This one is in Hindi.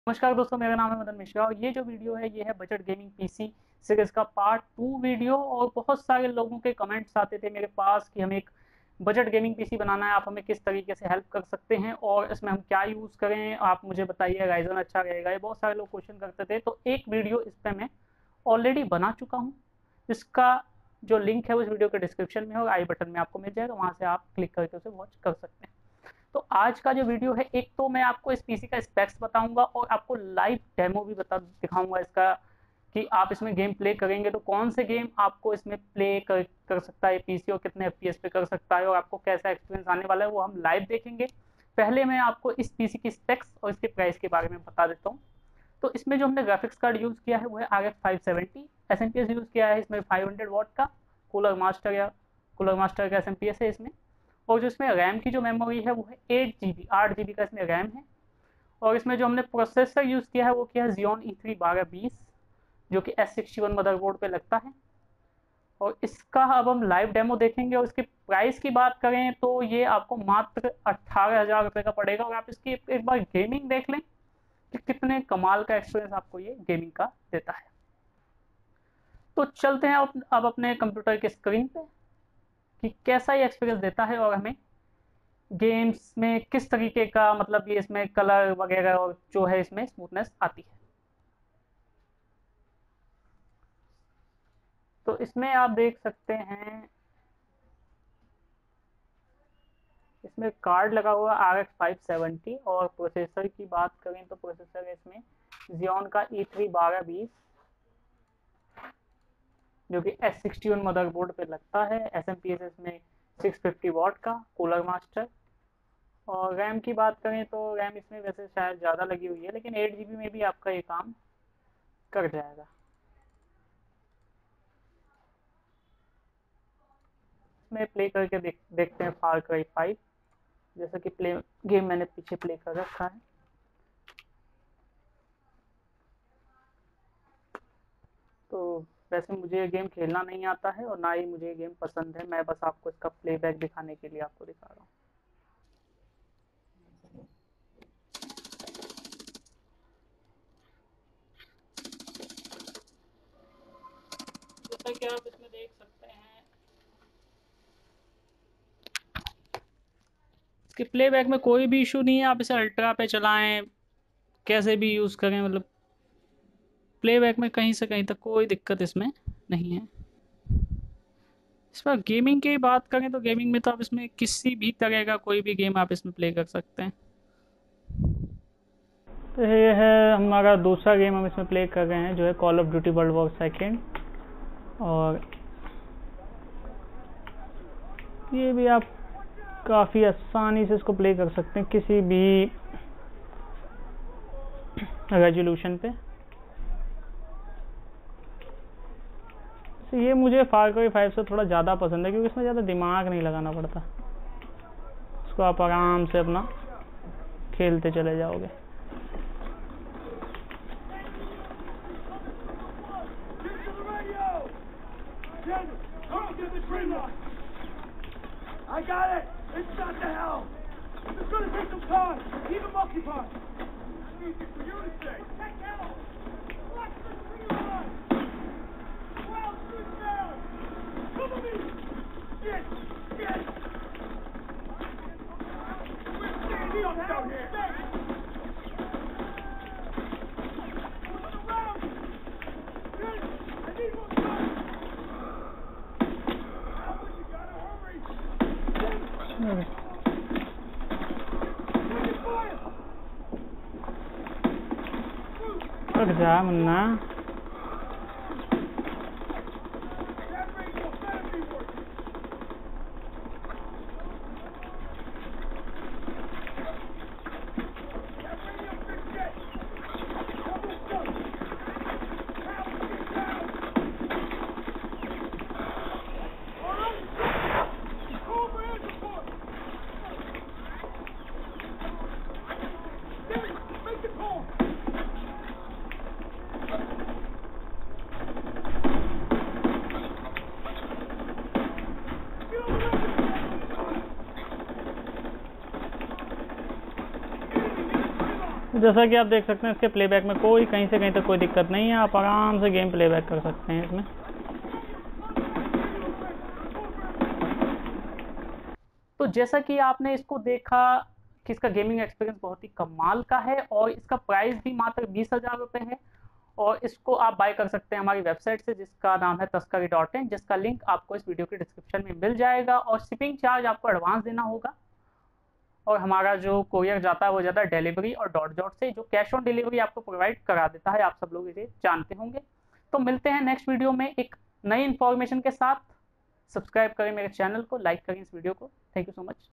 नमस्कार दोस्तों, मेरा नाम है मदन मिश्रा और ये जो वीडियो है ये है बजट गेमिंग पीसी सीरीज का पार्ट 2 वीडियो। और बहुत सारे लोगों के कमेंट्स आते थे मेरे पास कि हमें एक बजट गेमिंग पीसी बनाना है, आप हमें किस तरीके से हेल्प कर सकते हैं और इसमें हम क्या यूज़ करें, आप मुझे बताइए राइजन अच्छा रहेगा। ये बहुत सारे लोग क्वेश्चन करते थे, तो एक वीडियो इस पर मैं ऑलरेडी बना चुका हूँ। इसका जो लिंक है उस वीडियो के डिस्क्रिप्शन में और आई बटन में आपको मिल जाएगा, वहाँ से आप क्लिक करके उसे वॉच कर सकते हैं। तो आज का जो वीडियो है, एक तो मैं आपको इस पीसी का स्पेक्स बताऊंगा और आपको लाइव डेमो भी दिखाऊंगा इसका कि आप इसमें गेम प्ले करेंगे तो कौन से गेम आपको इसमें प्ले कर सकता है पीसी और कितने एफपीएस पे कर सकता है और आपको कैसा एक्सपीरियंस आने वाला है वो हम लाइव देखेंगे। पहले मैं आपको इस पीसी की स्पेक्स और इसके प्राइस के बारे में बता देता हूँ। तो इसमें जो हमने ग्राफिक्स कार्ड यूज़ किया है वो है RX 570। एसएमपीएस यूज़ किया है इसमें 500 वॉट का कूलर मास्टर का एसएमपीएस है इसमें। और जो इसमें रैम की जो मेमोरी है वो है 8 GB का इसमें रैम है। और इसमें जो हमने प्रोसेसर यूज़ किया है वो किया है Xeon E3 1220 जो कि S61 मदरबोर्ड पे लगता है। और इसका अब हम लाइव डेमो देखेंगे और इसकी प्राइस की बात करें तो ये आपको मात्र 18,000 रुपये का पड़ेगा। और आप इसकी एक बार गेमिंग देख लें कि कितने कमाल का एक्सपीरियंस आपको ये गेमिंग का देता है। तो चलते हैं अब अपने कंप्यूटर के स्क्रीन पे कि कैसा ये एक्सपीरियंस देता है और हमें गेम्स में किस तरीके का मतलब ये इसमें कलर वगैरह और जो है इसमें स्मूथनेस आती है। तो इसमें आप देख सकते हैं इसमें कार्ड लगा हुआ RX 570 और प्रोसेसर की बात करें तो प्रोसेसर है इसमें Xeon का E3 1220 जो कि S61 मदरबोर्ड पे लगता है। एसएमपीएस इसमें 650 वॉट का कूलर मास्टर। और रैम की बात करें तो रैम इसमें वैसे शायद ज़्यादा लगी हुई है लेकिन 8 GB में भी आपका ये काम कर जाएगा। इसमें प्ले करके देखते हैं फार क्राई 5 जैसा कि प्ले गेम मैंने पीछे प्ले कर रखा है। तो वैसे मुझे ये गेम खेलना नहीं आता है और ना ही मुझे ये गेम पसंद है, मैं बस आपको इसका प्लेबैक दिखाने के लिए आपको दिखा रहा हूँ। जैसा कि आप इसमें देख सकते हैं इसके प्लेबैक में कोई भी इशू नहीं है। आप इसे अल्ट्रा पे चलाएं, कैसे भी यूज़ करें, मतलब प्लेबैक में कहीं से कहीं तक कोई दिक्कत इसमें नहीं है। इस पर गेमिंग की बात करें तो गेमिंग में तो आप इसमें किसी भी तरह का कोई भी गेम आप इसमें प्ले कर सकते हैं। तो ये है हमारा दूसरा गेम हम इसमें प्ले कर रहे हैं जो है call of duty world war second. और ये भी आप काफ़ी आसानी से इसको प्ले कर सकते हैं किसी भी रेजोल्यूशन पे। तो ये मुझे फार क्राई 5 से थोड़ा ज़्यादा पसंद है क्योंकि इसमें ज़्यादा दिमाग नहीं लगाना पड़ता, इसको आप आराम से अपना खेलते चले जाओगे। I got it! It's not the hell! It's gonna take some time! Keep them occupied! Easy for you to say! Take hell! Watch the tree line! Well, shoot down! Cover me! Yes! Yes! We're standing up down here! Coming around! Yes! I need more time! रुक जा मुन्ना। जैसा कि आप देख सकते हैं इसके प्लेबैक में कोई कहीं से कहीं तक कोई दिक्कत नहीं है, आप आराम से गेम प्लेबैक कर सकते हैं इसमें। तो जैसा कि आपने इसको देखा कि इसका गेमिंग एक्सपीरियंस बहुत ही कमाल का है और इसका प्राइस भी मात्र 20,000 रुपये है और इसको आप बाय कर सकते हैं हमारी वेबसाइट से जिसका नाम है tascari.in, जिसका लिंक आपको इस वीडियो के डिस्क्रिप्शन में मिल जाएगा। और शिपिंग चार्ज आपको एडवांस देना होगा और हमारा जो कोरियर जाता है वो जाता है डिलीवरी और डॉट से, जो कैश ऑन डिलीवरी आपको प्रोवाइड करा देता है। आप सब लोग इसे जानते होंगे। तो मिलते हैं नेक्स्ट वीडियो में एक नई इन्फॉर्मेशन के साथ। सब्सक्राइब करें मेरे चैनल को, लाइक करें इस वीडियो को। Thank you so much.